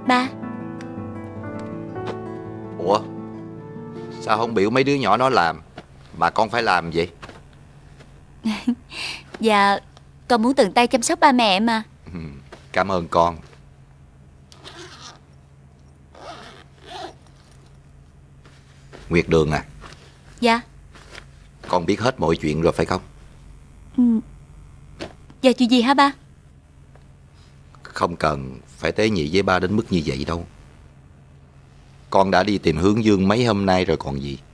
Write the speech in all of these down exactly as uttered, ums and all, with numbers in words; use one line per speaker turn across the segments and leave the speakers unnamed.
Ba.
Ủa, sao không biểu mấy đứa nhỏ nó làm mà con phải làm vậy?
Dạ, con muốn tự tay chăm sóc ba mẹ mà.
Ừ, cảm ơn con. Nguyệt Đường à.
Dạ.
Con biết hết mọi chuyện rồi phải không?
Ừ. Dạ, chuyện gì hả ba?
Không cần phải tế nhị với ba đến mức như vậy đâu. Con đã đi tìm Hướng Dương mấy hôm nay rồi còn gì.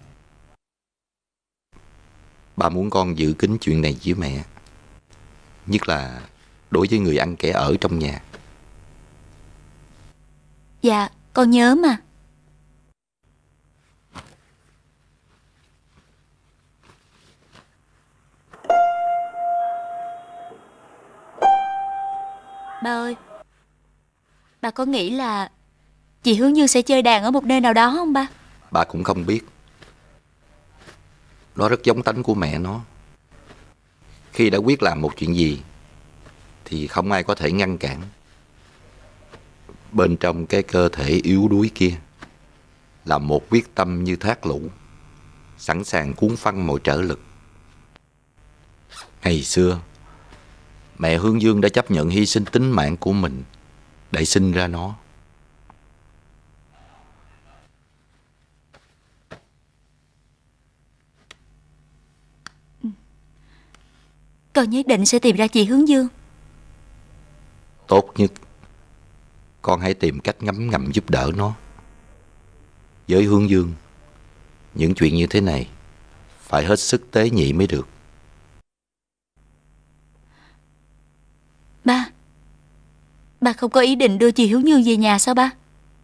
Ba muốn con giữ kín chuyện này với mẹ, nhất là đối với người ăn kẻ ở trong nhà.
Dạ, con nhớ mà. Ba ơi, ba có nghĩ là chị Hướng Dương sẽ chơi đàn ở một nơi nào đó không ba?
Ba cũng không biết. Nó rất giống tánh của mẹ nó. Khi đã quyết làm một chuyện gì thì không ai có thể ngăn cản. Bên trong cái cơ thể yếu đuối kia là một quyết tâm như thác lũ, sẵn sàng cuốn phăng mọi trở lực. Ngày xưa, mẹ Hướng Dương đã chấp nhận hy sinh tính mạng của mình để sinh ra nó.
Con nhất định sẽ tìm ra chị Hướng Dương.
Tốt nhất, con hãy tìm cách ngấm ngầm giúp đỡ nó. Với Hướng Dương, những chuyện như thế này phải hết sức tế nhị mới được.
Ba, ba không có ý định đưa chị Hướng Dương về nhà sao ba?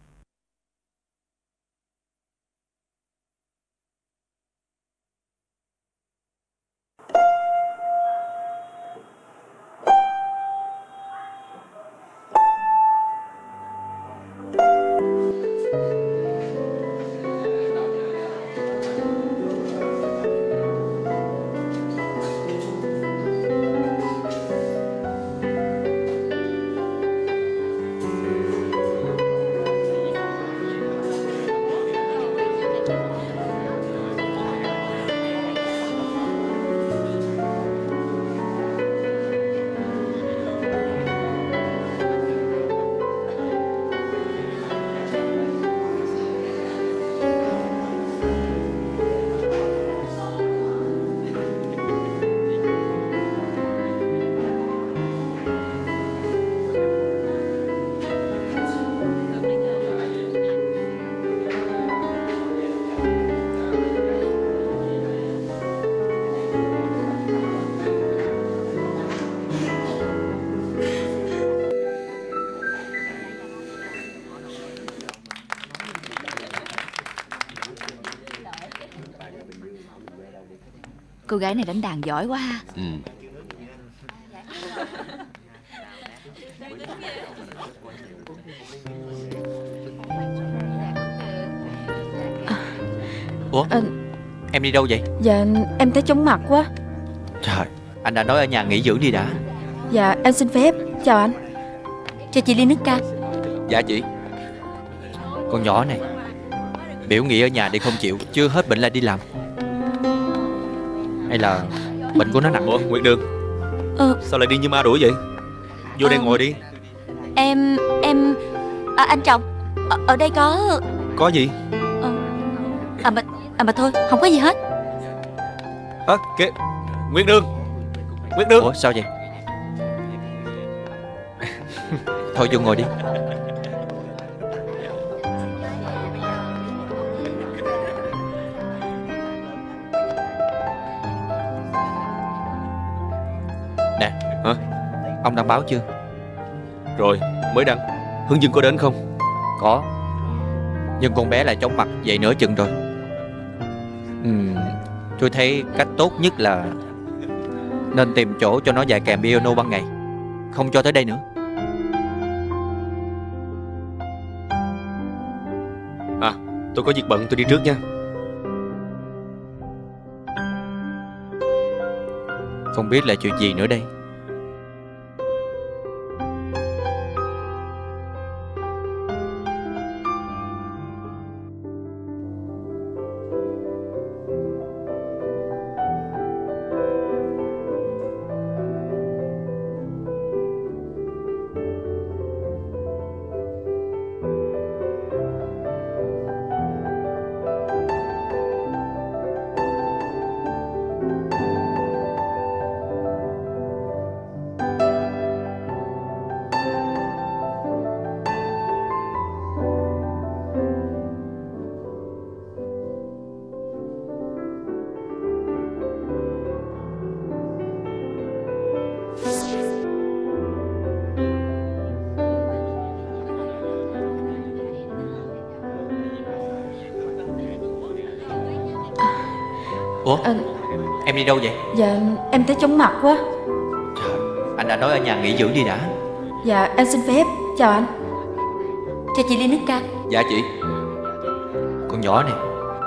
Cô gái này đánh đàn giỏi quá ha.
Ừ.
Ủa
à,
em đi đâu vậy?
Dạ em thấy chóng mặt quá.
Trời, anh đã nói ở nhà nghỉ dưỡng đi đã.
Dạ em xin phép. Chào anh.
Cho chị ly nước cam.
Dạ chị. Con nhỏ này biểu nghỉ ở nhà đi không chịu, chưa hết bệnh lại đi làm. Hay là bệnh của nó nặng?
Ủa Nguyệt Đường,
ờ.
sao lại đi như ma đuổi vậy? Vô
ờ.
đây ngồi đi.
Em Em à, anh Trọng, ở, ở đây có...
Có gì?
ờ. À mà À mà thôi, không có gì hết.
À, kìa Nguyệt Đường, Nguyệt Đường.
Ủa sao vậy? Thôi vô ngồi đi. Nè,
hả?
Ông đăng báo chưa?
Rồi, mới đăng. Hướng Dương có đến không?
Có. Nhưng con bé lại chóng mặt vậy nửa chừng rồi. Ừm, tôi thấy cách tốt nhất là nên tìm chỗ cho nó dạy kèm piano ban ngày, không cho tới đây nữa.
À, tôi có việc bận, tôi đi trước nha.
Không biết là chuyện gì nữa đây. Ủa
à,
em đi đâu vậy?
Dạ em thấy chóng mặt quá.
Trời, anh đã nói ở nhà nghỉ dưỡng đi đã.
Dạ em xin phép. Chào anh.
Cho chị ly nước cam.
Dạ chị. Con nhỏ này.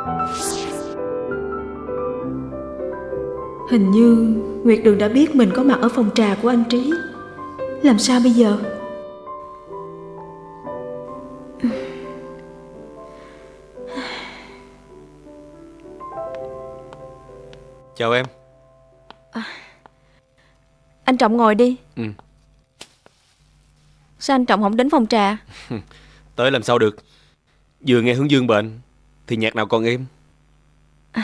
Hình như Nguyệt Đường đã biết mình có mặt ở phòng trà của anh Trí. Làm sao bây giờ?
Chào em.
À, anh Trọng ngồi đi.
Ừ.
Sao anh Trọng không đến phòng trà?
Tới làm sao được. Vừa nghe Hướng Dương bệnh thì nhạc nào còn êm.
À.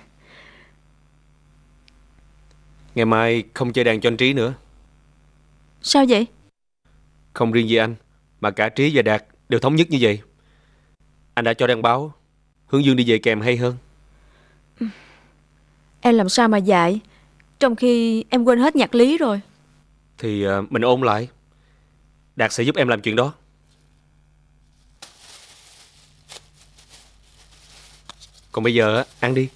Ngày mai không chơi đàn cho anh Trí nữa.
Sao vậy?
Không riêng gì anh, mà cả Trí và Đạt đều thống nhất như vậy. Anh đã cho đăng báo Hướng Dương đi về kèm hay hơn.
Em làm sao mà dạy, trong khi em quên hết nhạc lý rồi.
Thì uh, mình ôn lại. Đạt sẽ giúp em làm chuyện đó. Còn bây giờ ăn đi.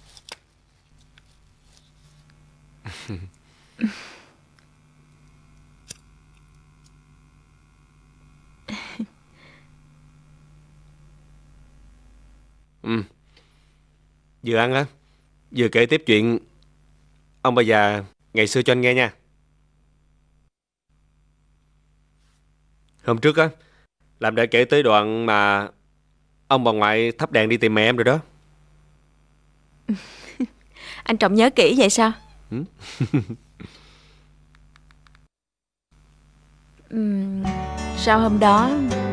Ừ. Vừa ăn á, vừa kể tiếp chuyện ông bà già ngày xưa cho anh nghe nha. Hôm trước á, làm đã kể tới đoạn mà ông bà ngoại thắp đèn đi tìm mẹ em rồi đó.
Anh Trọng nhớ kỹ vậy sao?
Ừ.
uhm, Sao hôm đó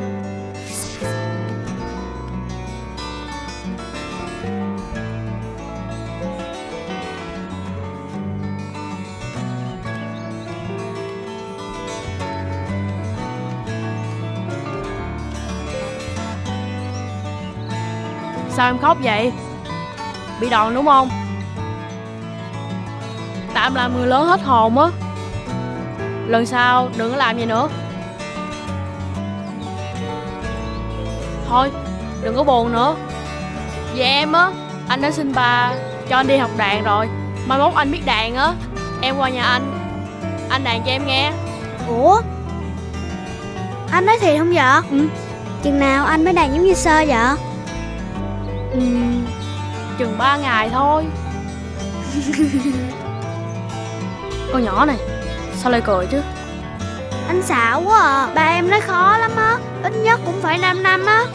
Sao em khóc vậy? Bị đòn đúng không? Tạm làm người lớn hết hồn á. Lần sau đừng có làm vậy nữa. Thôi đừng có buồn nữa. Vì em á, anh đã xin bà cho anh đi học đàn rồi. Mai mốt anh biết đàn á, em qua nhà anh, anh đàn cho em nghe.
Ủa, anh nói thiệt không vậy?
Ừ.
Chừng nào anh mới đàn giống như Sơ vậy?
Ừ, chừng ba ngày thôi. Con nhỏ này sao lại cười chứ?
Anh xạo quá à. Ba em nói khó lắm á, ít nhất cũng phải năm năm á.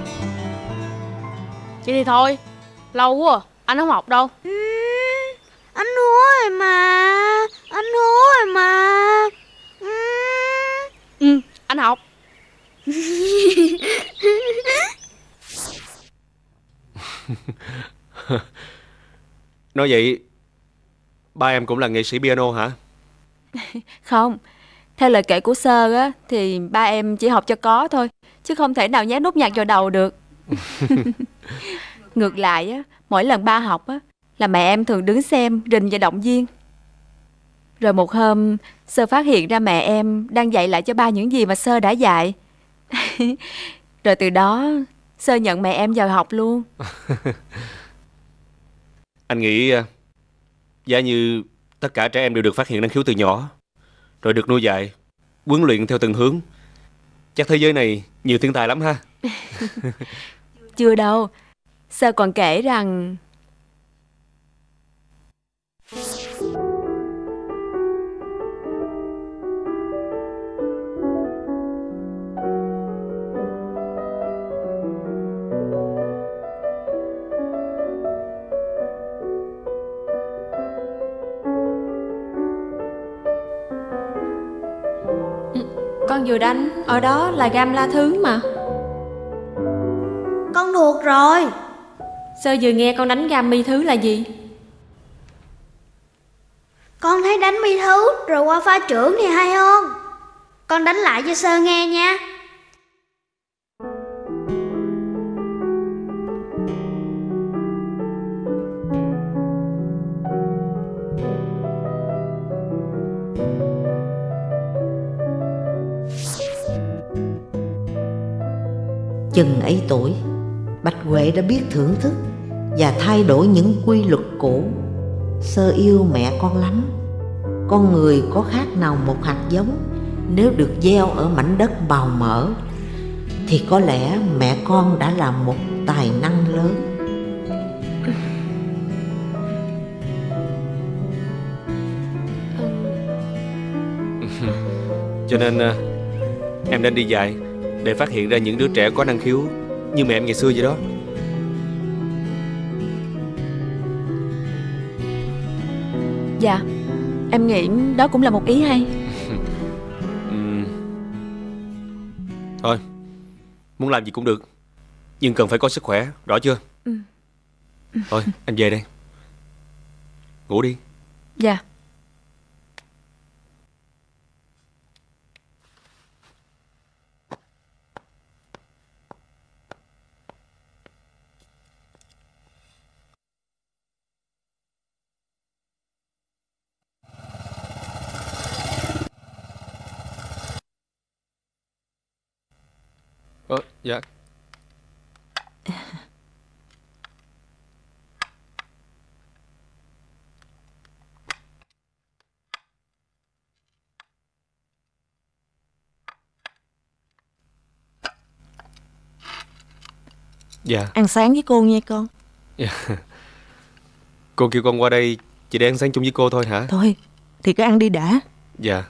Vậy thì thôi, lâu quá à, anh không học đâu.
Ừ, anh hứa rồi mà. Anh hứa rồi mà. Ừ,
ừ anh học.
Nói vậy ba em cũng là nghệ sĩ piano hả?
Không, theo lời kể của Sơ á, thì ba em chỉ học cho có thôi, chứ không thể nào nhét nút nhạc vào đầu được. Ngược lại á, mỗi lần ba học á, là mẹ em thường đứng xem, rình và động viên. Rồi một hôm, Sơ phát hiện ra mẹ em đang dạy lại cho ba những gì mà Sơ đã dạy. Rồi từ đó, Sơ nhận mẹ em vào học luôn.
Anh nghĩ giá như tất cả trẻ em đều được phát hiện năng khiếu từ nhỏ, rồi được nuôi dạy, huấn luyện theo từng hướng, chắc thế giới này nhiều thiên tài lắm ha.
Chưa đâu, Sơ còn kể rằng con vừa đánh ở đó là gam la thứ mà.
con thuộc rồi.
Sơ vừa nghe con đánh gam mi thứ là gì?
Con thấy đánh mi thứ rồi qua pha trưởng thì hay hơn. Con đánh lại cho Sơ nghe nha.
Chừng ấy tuổi, Bạch Huệ đã biết thưởng thức và thay đổi những quy luật cũ. Sơ yêu mẹ con lắm. Con người có khác nào một hạt giống, nếu được gieo ở mảnh đất bào mỡ thì có lẽ mẹ con đã là một tài năng lớn.
Cho nên em nên đi dạy để phát hiện ra những đứa trẻ có năng khiếu như mẹ em ngày xưa vậy đó.
Dạ, em nghĩ đó cũng là một ý hay.
uhm. Thôi, muốn làm gì cũng được, nhưng cần phải có sức khỏe, rõ chưa?
Ừ.
Thôi, anh về đây. Ngủ đi.
Dạ.
Ờ, dạ. Dạ.
Ăn sáng với cô nha con.
Dạ. Cô kêu con qua đây chỉ để ăn sáng chung với cô thôi hả?
Thôi thì cứ ăn đi đã.
Dạ.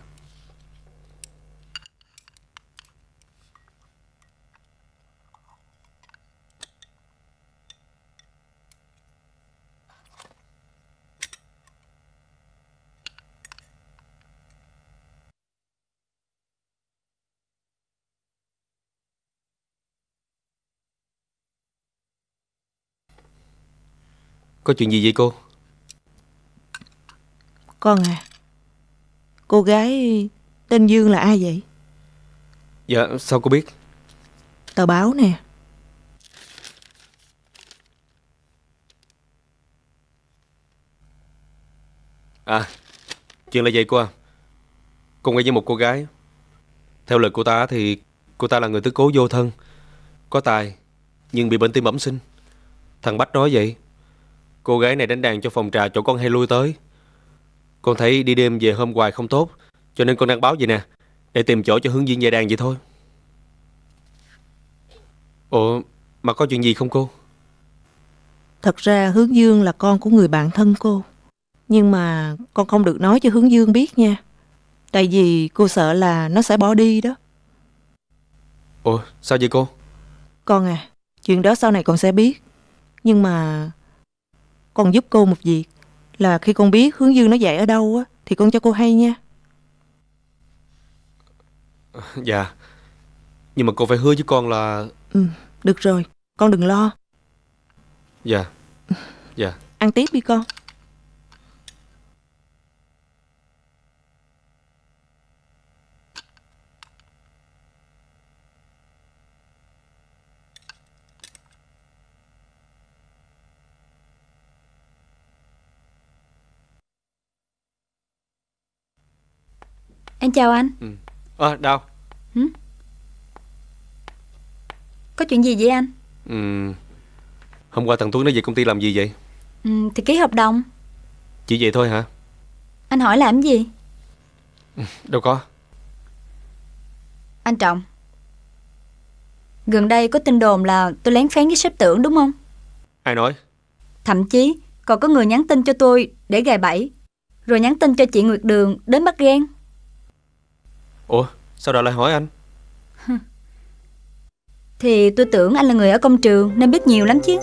Có chuyện gì vậy cô?
Con à, cô gái tên Dương là ai vậy?
Dạ, sao cô biết?
Tờ báo nè.
À, chuyện là vậy cô à. Cô quen với một cô gái. Theo lời cô ta thì cô ta là người tứ cố vô thân, có tài, nhưng bị bệnh tim bẩm sinh. Thằng Bách nói vậy. Cô gái này đánh đàn cho phòng trà chỗ con hay lui tới. Con thấy đi đêm về hôm hoài không tốt, cho nên con đăng báo vậy nè, để tìm chỗ cho hướng viên về đàn vậy thôi. Ủa, mà có chuyện gì không cô?
Thật ra Hướng Dương là con của người bạn thân cô, nhưng mà con không được nói cho Hướng Dương biết nha. Tại vì cô sợ là nó sẽ bỏ đi đó.
Ủa, sao vậy cô?
Con à, chuyện đó sau này con sẽ biết. Nhưng mà con giúp cô một việc, là khi con biết Hướng Dương nó dạy ở đâu á, thì con cho cô hay nha.
Dạ. Nhưng mà cô phải hứa với con là...
Ừ, được rồi, con đừng lo.
Dạ. Dạ.
Ăn tiếp đi con.
Em chào anh.
Ừ. À, Đào.
Hử? Có chuyện gì vậy anh?
Ừ. Hôm qua thằng Tuấn nó về công ty làm gì vậy?
Ừ, thì ký hợp đồng.
Chỉ vậy thôi hả?
Anh hỏi làm gì?
Đâu có.
Anh Trọng, gần đây có tin đồn là tôi lén phén với sếp Tưởng đúng không?
Ai nói?
Thậm chí còn có người nhắn tin cho tôi để gài bẫy, rồi nhắn tin cho chị Nguyệt Đường đến bắt ghen.
Ủa, sao Đào lại hỏi anh?
Thì tôi tưởng anh là người ở công trường nên biết nhiều lắm chứ.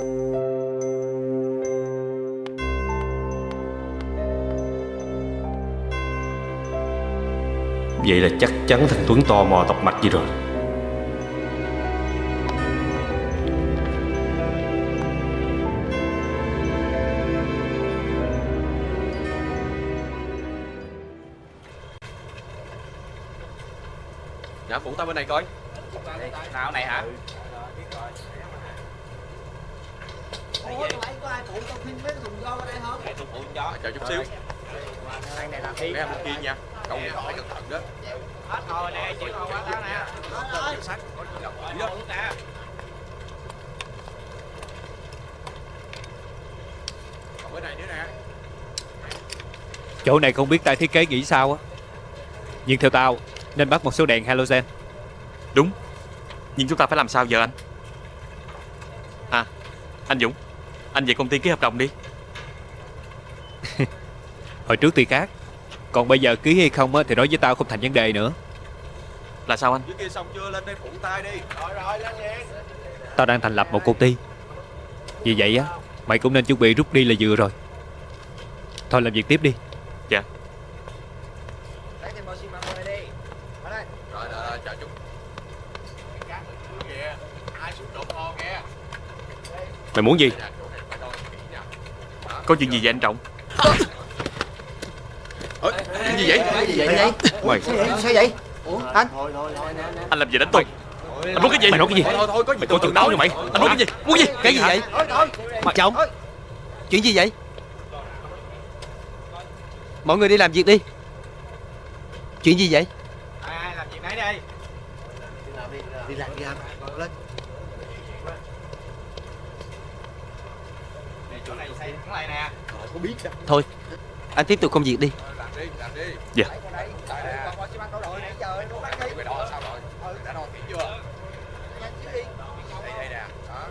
Vậy là chắc chắn thằng Tuấn tò mò tọc mạch gì rồi. Dạ, phụ tao bên này coi. Nào này hả?
Ủa, tụi có ai phụ tao thêm mấy thùng rau ở đây không?
Để tôi phụ cho. Chờ chút xíu.
Đây này làm đi.
Để em kia nha. Cậu phải cẩn thận đó.
Hết rồi nè, chịu hồi quá tao nè. Hết rồi.
Sách, có gì gặp đi đó.
Chỗ này không biết tay thiết kế nghĩ sao á, nhưng theo tao nên bắt một số đèn halogen.
Đúng, nhưng chúng ta phải làm sao giờ anh? À, anh Dũng, anh về công ty ký hợp đồng đi.
Hồi trước thì khác, còn bây giờ ký hay không á thì nói với tao không thành vấn đề nữa.
Là sao anh?
Dưới kia xong chưa, lên đây phụ tay đi. Rồi rồi, lên liền.
Tao đang thành lập một công ty, vì vậy á mày cũng nên chuẩn bị rút đi là vừa rồi. Thôi làm việc tiếp đi.
Dạ.
Lấy thêm bao xi măng vào đây đi. Vào đây. Rồi rồi rồi, chào chú. Ai xuống đụng hòn kìa.
Mày muốn gì?
Có chuyện gì vậy anh Trọng?
Ủa, chuyện gì vậy? Cái gì vậy?
Mày
Sao vậy? Ủa, anh?
Anh làm gì đánh tôi? Anh muốn cái gì?
Mày nói cái gì?
Thôi thôi, có gì
Mày có chừng nói cho mày. Anh muốn cái gì? Muốn gì?
Cái gì vậy?
Trọng, chuyện gì vậy? Mọi người đi làm việc đi. Chuyện gì vậy?
Ai làm việc nấy đây. Đi làm đi, đi làm đi anh. Lên. Này chỗ này xây cái này nè. Có biết đâu.
Thôi, anh tiếp tục công việc đi.
Làm đi, làm đi.
Dạ.
Còn bao xi măng đổ rồi nãy giờ em có bắt đi. Cái đó sao rồi? Ừ, đã đo kỹ chưa? Nhanh chứ đi. Đây đây nè. Đó.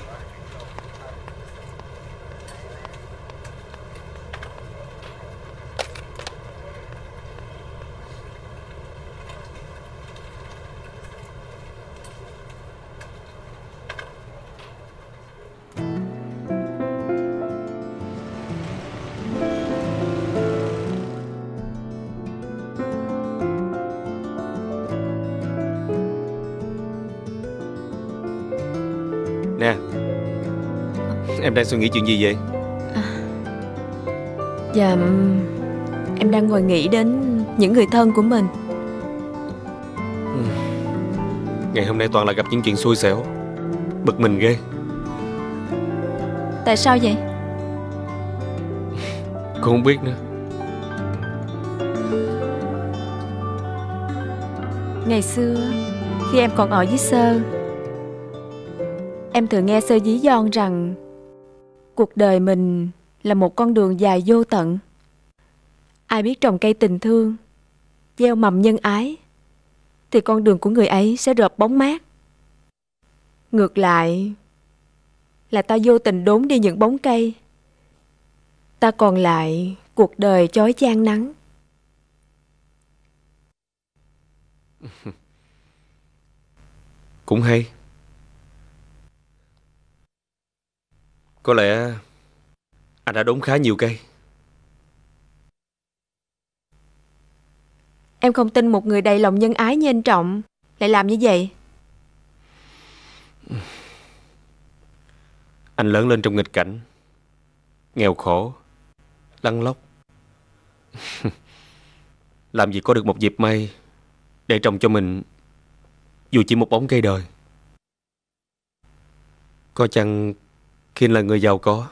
Nè, em đang suy nghĩ chuyện gì vậy?
Dạ, em đang ngồi nghĩ đến những người thân của mình.
Ngày hôm nay toàn là gặp những chuyện xui xẻo, bực mình ghê.
Tại sao vậy?
Cô không biết nữa.
Ngày xưa khi em còn ở với Sơ, em thường nghe Sơ dí dỏm rằng cuộc đời mình là một con đường dài vô tận. Ai biết trồng cây tình thương, gieo mầm nhân ái, thì con đường của người ấy sẽ rợp bóng mát. Ngược lại là ta vô tình đốn đi những bóng cây, ta còn lại cuộc đời chói chang nắng.
Cũng hay. Có lẽ anh đã đốn khá nhiều cây.
Em không tin một người đầy lòng nhân ái như anh Trọng lại làm như vậy.
Anh lớn lên trong nghịch cảnh, nghèo khổ, lăn lóc. Làm gì có được một dịp may để trồng cho mình dù chỉ một bóng cây đời. Có chăng khi là người giàu có,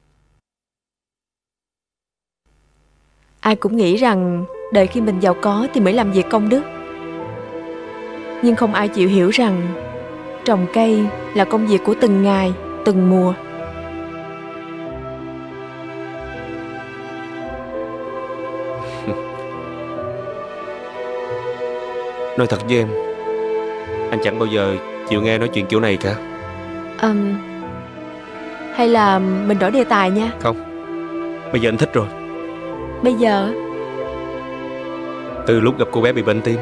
ai cũng nghĩ rằng đợi khi mình giàu có thì mới làm việc công đức. Nhưng không ai chịu hiểu rằng trồng cây là công việc của từng ngày, từng mùa.
nói thật với em, anh chẳng bao giờ chịu nghe nói chuyện kiểu này cả.
um, Hay là mình đổi đề tài nha.
Không, bây giờ anh thích rồi.
Bây giờ
Từ lúc gặp cô bé bị bệnh tim.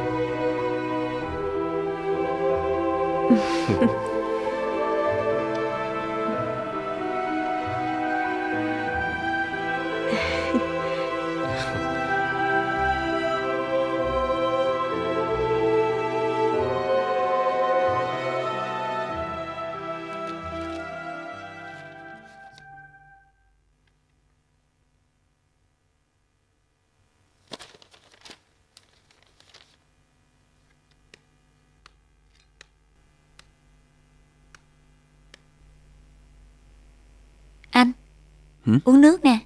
Anh,
Hử?
uống nước nè.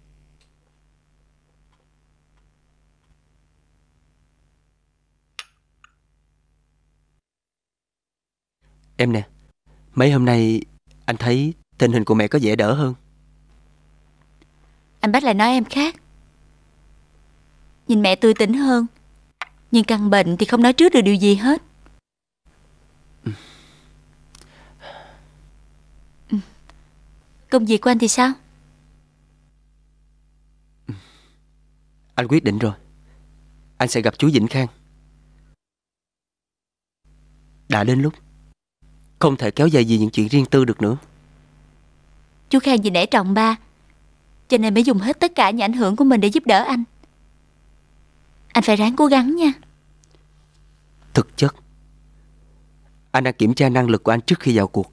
Em nè, mấy hôm nay anh thấy tình hình của mẹ có vẻ đỡ hơn.
anh Bách lại nói em khác. Nhìn mẹ tươi tỉnh hơn, nhưng căn bệnh thì không nói trước được điều gì hết. Ừ. Công việc của anh thì sao?
Anh quyết định rồi. Anh sẽ gặp chú Vĩnh Khang. Đã đến lúc không thể kéo dài gì những chuyện riêng tư được nữa.
Chú Khang vì nể trọng ba, cho nên mới dùng hết tất cả những ảnh hưởng của mình để giúp đỡ anh. Anh phải ráng cố gắng nha.
Thực chất anh đang kiểm tra năng lực của anh trước khi vào cuộc.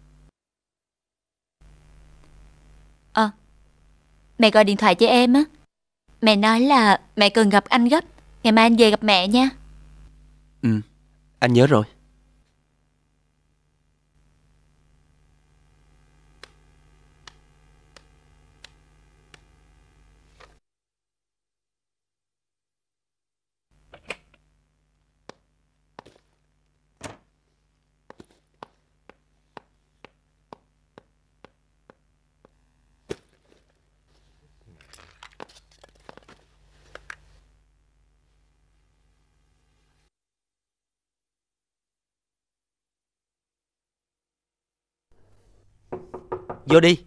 Ờ Mẹ gọi điện thoại cho em á. Mẹ nói là mẹ cần gặp anh gấp. Ngày mai anh về gặp mẹ nha.
Ừ, anh nhớ rồi. Vô đi.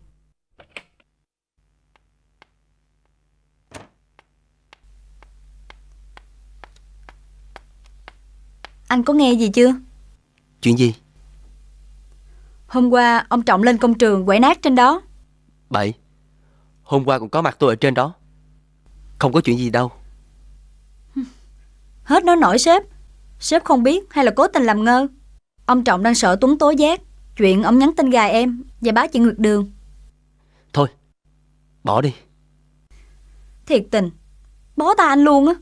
Anh có nghe gì chưa?
Chuyện gì?
Hôm qua ông Trọng lên công trường quậy nát trên đó.
Bậy. Hôm qua cũng có mặt tôi ở trên đó. Không có chuyện gì đâu.
Hết nói nổi sếp. Sếp không biết hay là cố tình làm ngơ. Ông Trọng đang sợ Tuấn tố giác chuyện ông nhắn tin gài em và báo chị Nguyệt Đường.
Thôi, bỏ đi.
Thiệt tình, bó tay anh luôn á.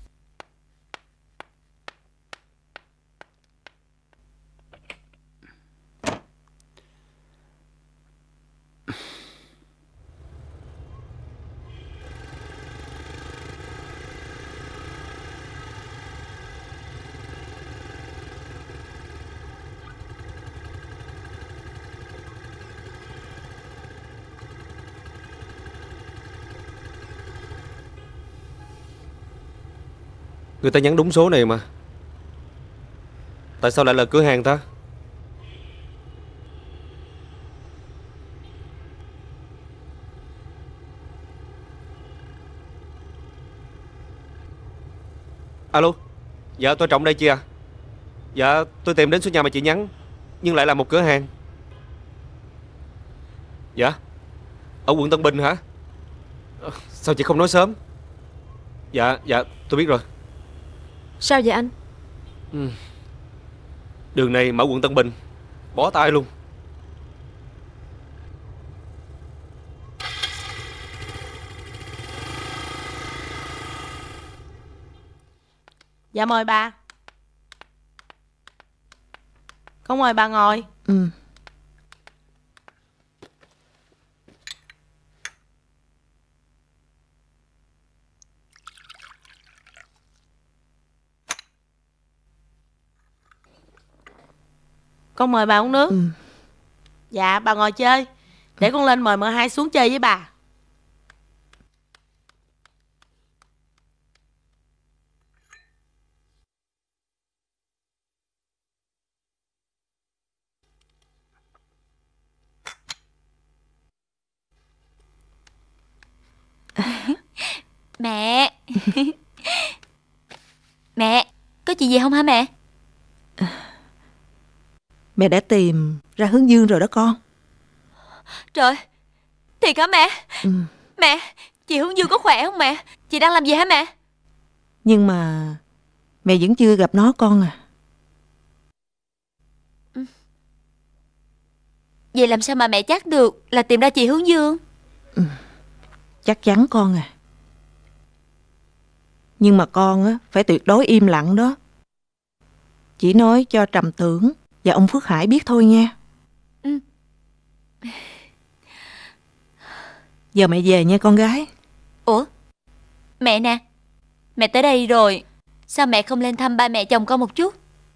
Người ta nhắn đúng số này mà. Tại sao lại là cửa hàng ta? Alo. Dạ tôi Trọng đây chị à. Dạ tôi tìm đến số nhà mà chị nhắn, nhưng lại là một cửa hàng. Dạ. Ở quận Tân Bình hả? Sao chị không nói sớm? Dạ dạ tôi biết rồi.
Sao vậy anh?
Ừ. Đường này mở quận Tân Bình. Bó tay luôn.
Dạ mời bà. Con mời bà ngồi.
Ừ.
Con mời bà uống nước.
Ừ.
Dạ bà ngồi chơi. Để con lên mời mợ hai xuống chơi với bà.
Mẹ. Mẹ, có chuyện gì không hả mẹ?
Mẹ đã tìm ra hướng dương rồi đó con.
Trời, thiệt hả mẹ?
Ừ.
Mẹ, chị Hướng Dương có khỏe không mẹ? Chị đang làm gì hả mẹ?
Nhưng mà mẹ vẫn chưa gặp nó con à.
Ừ. Vậy làm sao mà mẹ chắc được là tìm ra chị Hướng Dương?
Ừ. Chắc chắn con à. Nhưng mà con á phải tuyệt đối im lặng đó. Chỉ nói cho Trầm Tưởng và ông Phước Hải biết thôi nha.
Ừ.
Giờ mẹ về nha con gái.
Ủa, mẹ nè, mẹ tới đây rồi, sao mẹ không lên thăm ba mẹ chồng con một chút?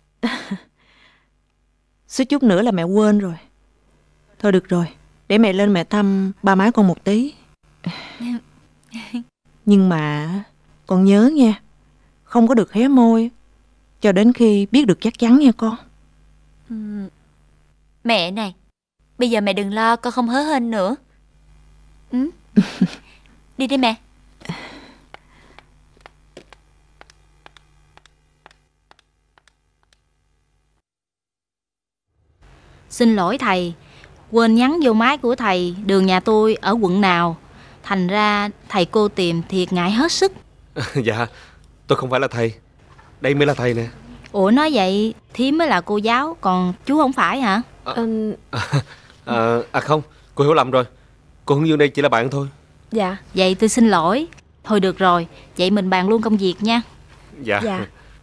Suýt chút nữa là mẹ quên rồi. Thôi được rồi, để mẹ lên mẹ thăm ba má con một tí. Nhưng mà con nhớ nha, không có được hé môi cho đến khi biết được chắc chắn nha con.
Ừ. Mẹ này, bây giờ mẹ đừng lo, con không hớ hênh nữa. Ừ. Đi đi mẹ.
Xin lỗi thầy, quên nhắn vô máy của thầy đường nhà tôi ở quận nào. Thành ra thầy cô tìm thiệt ngại hết sức.
Dạ, tôi không phải là thầy. Đây mới là thầy nè.
Ủa nói vậy thím mới là cô giáo, còn chú không phải hả?
À, à, à, à không, cô hiểu lầm rồi. Cô Hướng Dương đây chỉ là bạn thôi.
Dạ. Vậy tôi xin lỗi. Thôi được rồi, vậy mình bàn luôn công việc nha.
Dạ,
dạ.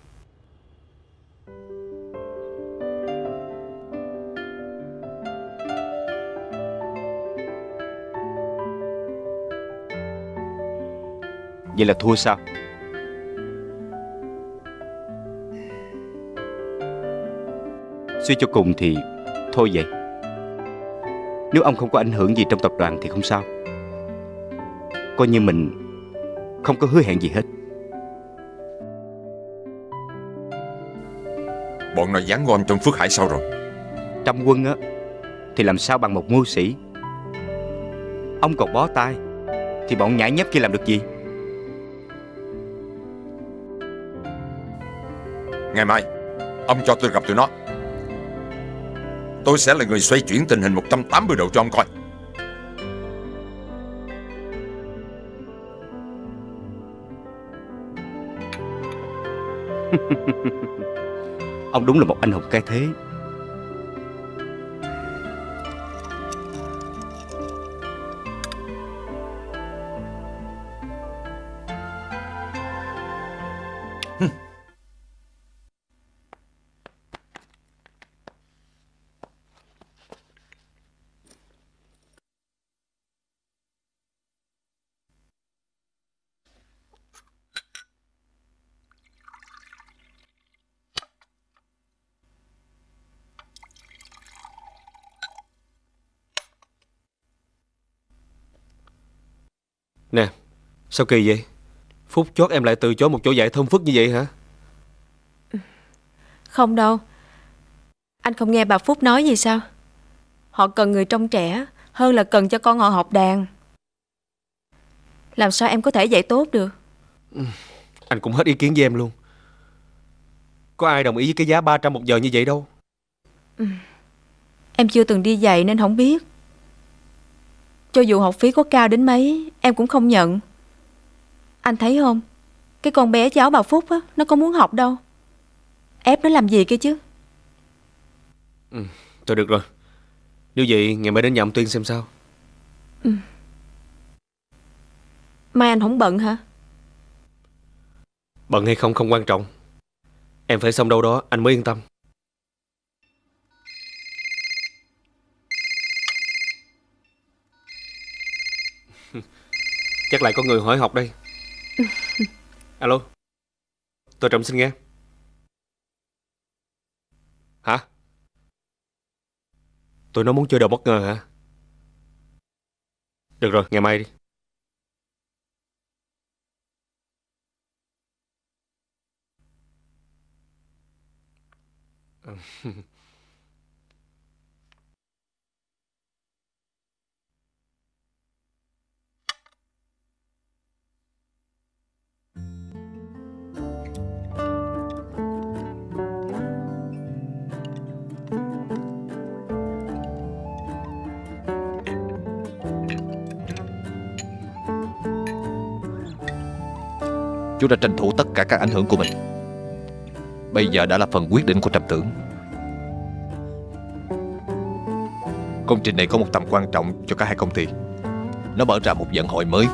Vậy là thua sao? Suy cho cùng thì thôi vậy. Nếu ông không có ảnh hưởng gì trong tập đoàn thì không sao. Coi như mình không có hứa hẹn gì hết.
Bọn nó giáng gom trong Phước Hải sao rồi?
Trăm quân á thì làm sao bằng một mưu sĩ. Ông còn bó tay thì bọn nhãi nhép kia làm được gì?
Ngày mai ông cho tôi gặp tụi nó. Tôi sẽ là người xoay chuyển tình hình một trăm tám mươi độ cho ông coi.
Ông đúng là một anh hùng cái thế.
Nè, sao kỳ vậy? Phút chót em lại từ chối một chỗ dạy thơm phức như vậy hả?
Không đâu. Anh không nghe bà Phúc nói gì sao? Họ cần người trông trẻ hơn là cần cho con họ học đàn. Làm sao em có thể dạy tốt được?
Anh cũng hết ý kiến với em luôn. Có ai đồng ý với cái giá ba trăm một giờ như vậy đâu.
Em chưa từng đi dạy nên không biết. Cho dù học phí có cao đến mấy, em cũng không nhận. Anh thấy không? Cái con bé cháu bà Phúc á, nó có muốn học đâu. Ép nó làm gì kia chứ?
Ừ, thôi được rồi. Nếu vậy ngày mai đến nhà ông Tuyên xem sao.
Ừ. Mai anh không bận hả?
Bận hay không không quan trọng. Em phải xong đâu đó anh mới yên tâm. Chắc lại có người hỏi học đây. Alo, tôi Trọng xin nghe. Hả? Tụi nó muốn chơi đồ bất ngờ hả? Được rồi, ngày mai đi.
Chú đã tranh thủ tất cả các ảnh hưởng của mình. Bây giờ đã là phần quyết định của Trầm Tưởng. Công trình này có một tầm quan trọng cho cả hai công ty. Nó mở ra một vận hội mới.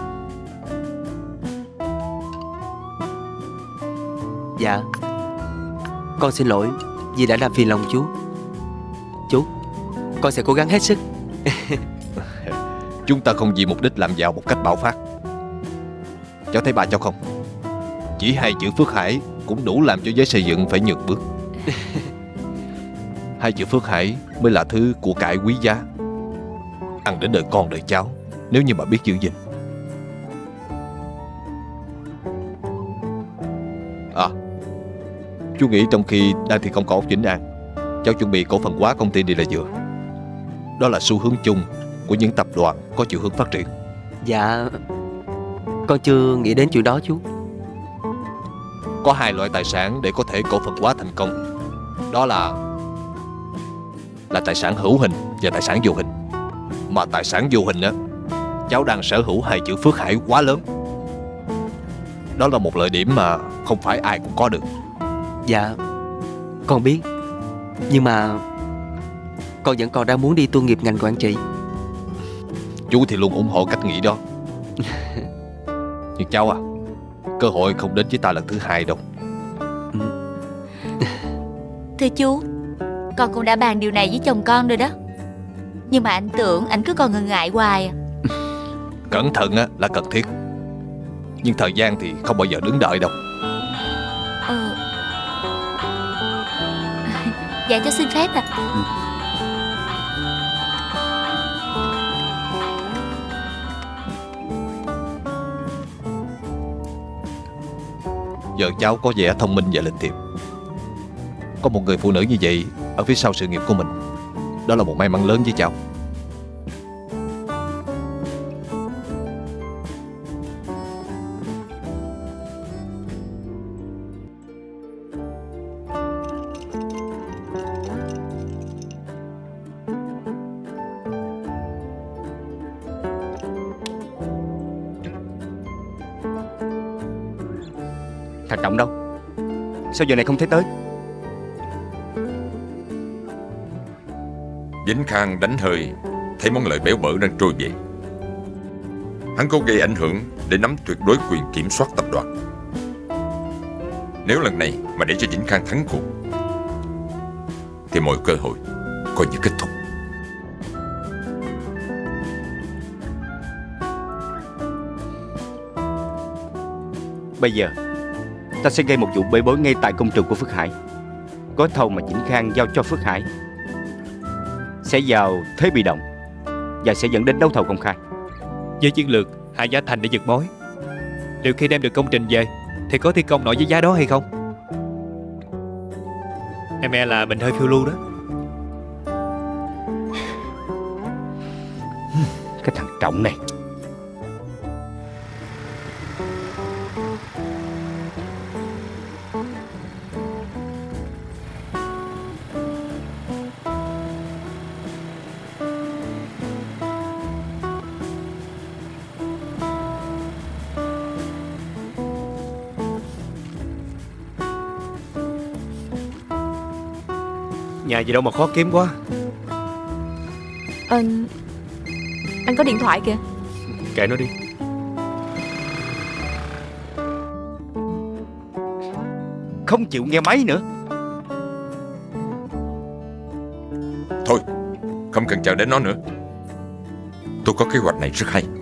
Dạ, con xin lỗi vì đã làm phiền lòng chú. Chú, con sẽ cố gắng hết sức.
Chúng ta không vì mục đích làm giàu một cách bạo phát. Cháu thấy bà cháu không? Chỉ hai chữ Phước Hải cũng đủ làm cho giới xây dựng phải nhường bước. Hai chữ Phước Hải mới là thứ của cải quý giá, ăn đến đời con đời cháu, nếu như mà biết giữ gìn. À, chú nghĩ trong khi đang thi công cao ốc Vĩnh An, cháu chuẩn bị cổ phần hóa công ty Đi Là Dừa. Đó là xu hướng chung của những tập đoàn có chiều hướng phát triển.
Dạ, con chưa nghĩ đến chuyện đó chú.
Có hai loại tài sản để có thể cổ phần hóa thành công. Đó là Là tài sản hữu hình và tài sản vô hình. Mà tài sản vô hình á, cháu đang sở hữu hai chữ Phước Hải quá lớn. Đó là một lợi điểm mà không phải ai cũng có được.
Dạ, con biết. Nhưng mà con vẫn còn đang muốn đi tu nghiệp ngành quản trị.
Chú thì luôn ủng hộ cách nghĩ đó. Nhưng cháu à, cơ hội không đến với ta lần thứ hai đâu.
Thưa chú, con cũng đã bàn điều này với chồng con rồi đó. Nhưng mà anh tưởng anh cứ còn ngần ngại hoài à.
Cẩn thận á là cần thiết, nhưng thời gian thì không bao giờ đứng đợi đâu.
Ờ Dạ cháu xin phép ạ.
Giờ cháu có vẻ thông minh và lịch thiệp. Có một người phụ nữ như vậy ở phía sau sự nghiệp của mình, đó là một may mắn lớn với cháu.
Thằng Trọng đâu? Sao giờ này không thấy tới?
Vĩnh Khang đánh hơi, thấy món lợi béo bở đang trôi về. Hắn cố gây ảnh hưởng để nắm tuyệt đối quyền kiểm soát tập đoàn. Nếu lần này mà để cho Vĩnh Khang thắng cuộc thì mọi cơ hội coi như kết thúc.
Bây giờ ta sẽ gây một vụ bê bối ngay tại công trường của Phước Hải. Gói thầu mà Vĩnh Khang giao cho Phước Hải sẽ vào thế bị động và sẽ dẫn đến đấu thầu công khai.
Với chiến lược hạ giá thành để giật mối, liệu khi đem được công trình về thì có thi công nổi với giá đó hay không? Em e là mình hơi phiêu lưu đó.
Cái thằng Trọng này.
Nhà gì đâu mà khó kiếm quá.
Anh Anh có điện thoại kìa.
Kệ nó đi.
Không chịu nghe máy nữa.
Thôi, không cần chờ đến nó nữa. Tôi có kế hoạch này rất hay.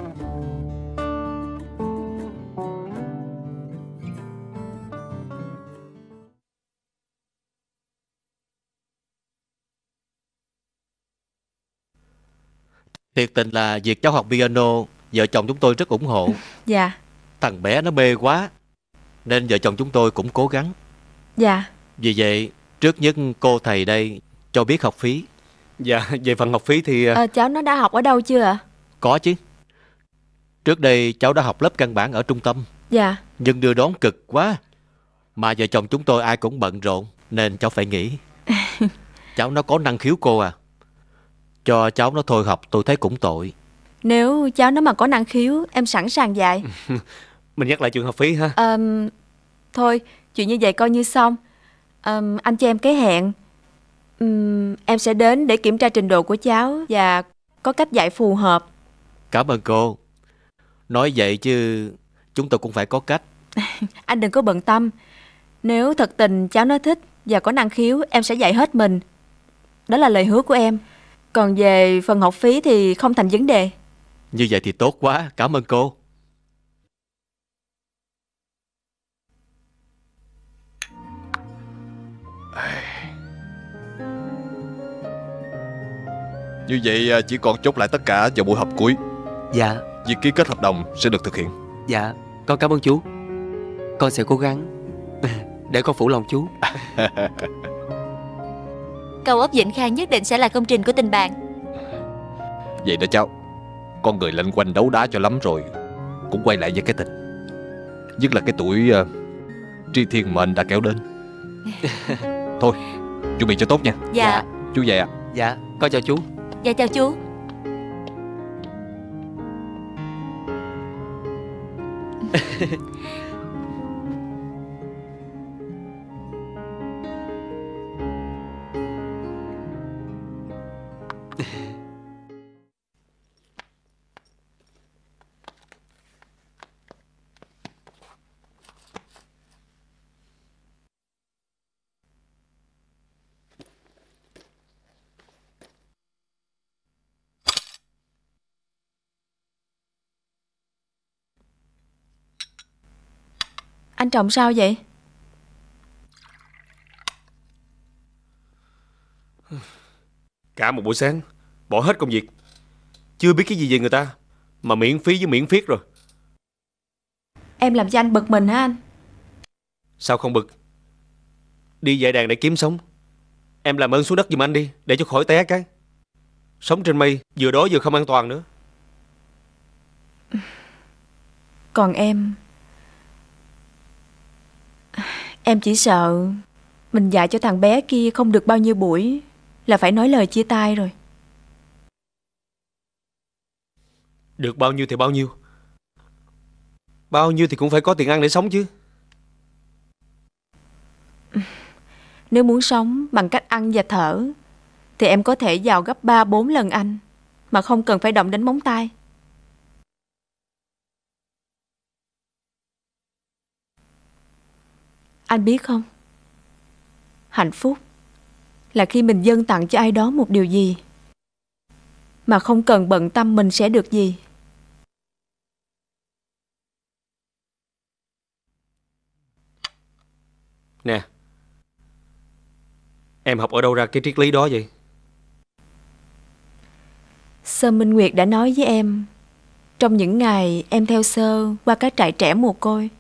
Thiệt tình là việc cháu học piano, vợ chồng chúng tôi rất ủng hộ.
Dạ.
Thằng bé nó mê quá, nên vợ chồng chúng tôi cũng cố gắng.
Dạ.
Vì vậy, trước nhất cô thầy đây cho biết học phí.
Dạ, về phần học phí thì...
à, Cháu nó đã học ở đâu chưa ạ?
Có chứ. Trước đây cháu đã học lớp căn bản ở trung tâm.
Dạ.
Nhưng đưa đón cực quá, mà vợ chồng chúng tôi ai cũng bận rộn, nên cháu phải nghỉ. Cháu nó có năng khiếu cô à. Cho cháu nó thôi học tôi thấy cũng tội.
Nếu cháu nó mà có năng khiếu, em sẵn sàng dạy.
Mình nhắc lại chuyện học phí ha.
à, Thôi, chuyện như vậy coi như xong. à, Anh cho em cái hẹn. uhm, Em sẽ đến để kiểm tra trình độ của cháu và có cách dạy phù hợp.
Cảm ơn cô. Nói vậy chứ chúng tôi cũng phải có cách.
Anh đừng có bận tâm. Nếu thật tình cháu nó thích và có năng khiếu, em sẽ dạy hết mình. Đó là lời hứa của em. Còn về phần học phí thì không thành vấn đề.
Như vậy thì tốt quá, cảm ơn cô.
Như vậy chỉ còn chốt lại tất cả vào buổi họp cuối.
Dạ.
Việc ký kết hợp đồng sẽ được thực hiện.
Dạ, con cảm ơn chú. Con sẽ cố gắng. Để con phụ lòng chú.
Cầu ốc Vĩnh Khang nhất định sẽ là công trình của tình bạn.
Vậy đó cháu. Con người lanh quanh đấu đá cho lắm rồi cũng quay lại với cái tình. Nhất là cái tuổi uh, tri thiên mệnh đã kéo đến. Thôi, chuẩn bị cho tốt nha.
Dạ.
Chú về ạ.
Dạ, con chào chú.
Dạ chào chú.
Anh Trọng sao vậy?
Cả một buổi sáng bỏ hết công việc, chưa biết cái gì về người ta mà miễn phí với miễn phiết rồi.
Em làm cho anh bực mình hả anh?
Sao không bực? Đi dạy đàn để kiếm sống. Em làm ơn xuống đất giùm anh đi, để cho khỏi té cái. Sống trên mây vừa đói vừa không an toàn nữa.
Còn em, em chỉ sợ mình dạy cho thằng bé kia không được bao nhiêu buổi là phải nói lời chia tay rồi.
Được bao nhiêu thì bao nhiêu. Bao nhiêu thì cũng phải có tiền ăn để sống chứ.
Nếu muốn sống bằng cách ăn và thở thì em có thể giàu gấp ba bốn lần anh mà không cần phải động đến móng tay. Anh biết không? Hạnh phúc là khi mình dâng tặng cho ai đó một điều gì mà không cần bận tâm mình sẽ được gì.
Nè, em học ở đâu ra cái triết lý đó vậy?
Sơ Minh Nguyệt đã nói với em trong những ngày em theo Sơ qua các trại trẻ mồ côi.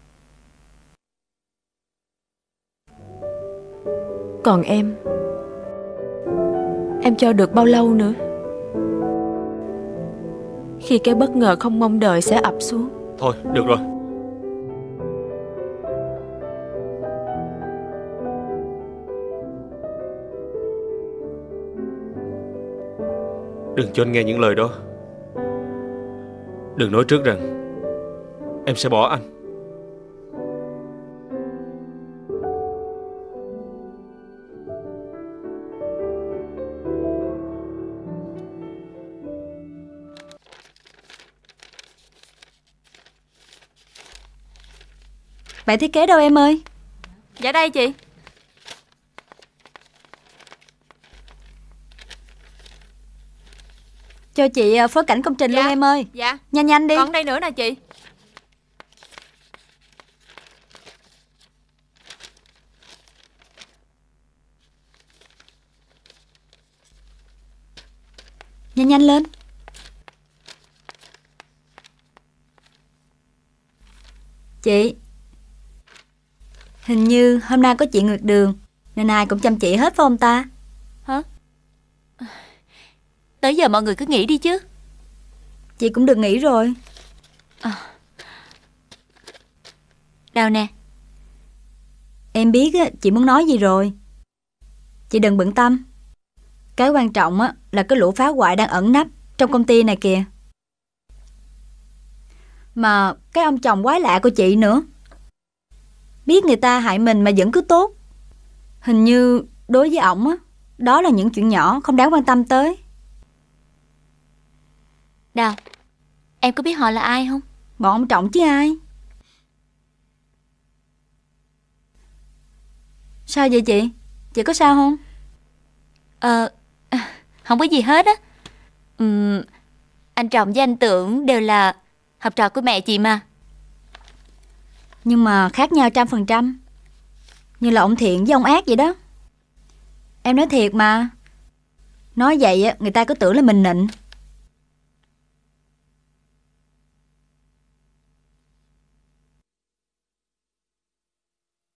Còn em, em cho được bao lâu nữa? Khi cái bất ngờ không mong đợi sẽ ập xuống.
Thôi, được rồi. Đừng cho anh nghe những lời đó. Đừng nói trước rằng em sẽ bỏ anh.
Bản thiết kế đâu em ơi?
Dạ đây chị.
Cho chị phối cảnh công trình
Dạ.
luôn em ơi.
Dạ.
Nhanh nhanh đi.
Còn đây nữa nè chị.
Nhanh nhanh lên. Chị, hình như hôm nay có chuyện ngược đường nên ai cũng chăm chỉ hết phải không ta?
Hả? Tới giờ mọi người cứ nghỉ đi chứ.
Chị cũng được nghỉ rồi.
À. Đâu nè.
Em biết á, chị muốn nói gì rồi. Chị đừng bận tâm. Cái quan trọng á, là cái lũ phá hoại đang ẩn nấp trong công ty này kìa. Mà cái ông chồng quái lạ của chị nữa. Biết người ta hại mình mà vẫn cứ tốt. Hình như đối với ổng á, đó là những chuyện nhỏ không đáng quan tâm tới.
Đào, em có biết họ là ai không?
Bọn ông Trọng chứ ai. Sao vậy chị? Chị có sao không?
Ờ, không có gì hết á. Uhm, anh Trọng với anh Tưởng đều là học trò của mẹ chị mà.
Nhưng mà khác nhau trăm phần trăm. Như là ông thiện với ông ác vậy đó. Em nói thiệt mà. Nói vậy á, người ta cứ tưởng là mình nịnh.